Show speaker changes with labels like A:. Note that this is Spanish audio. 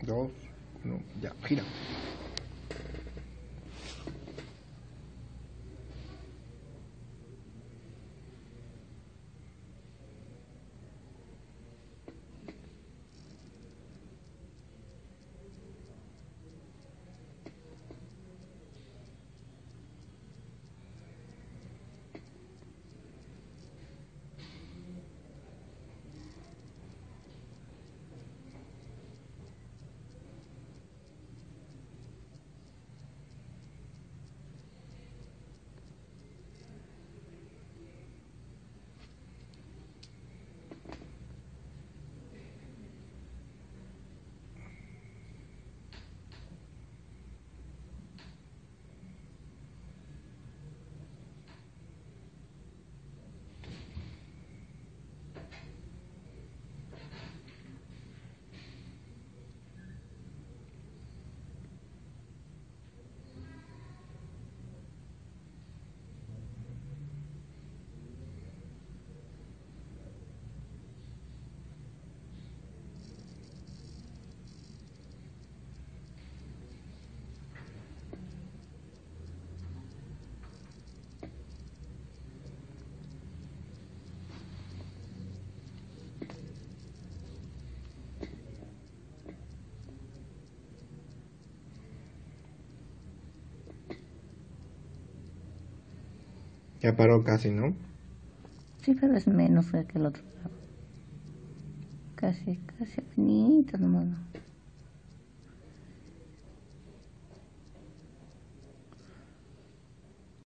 A: 2, 1, ya, gira. Ya paró casi, ¿no?
B: Sí, pero es menos que el otro lado. Casi, casi, finito nomás.